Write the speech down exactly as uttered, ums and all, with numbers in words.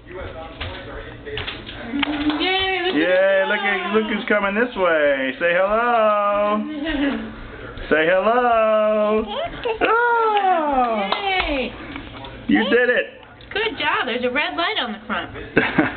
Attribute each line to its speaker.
Speaker 1: Yay, look
Speaker 2: Yay, look at look who's coming this way. Say hello. Say hello. Oh,
Speaker 1: Yay.
Speaker 2: you did it.
Speaker 1: Good job. There's a red light on the front.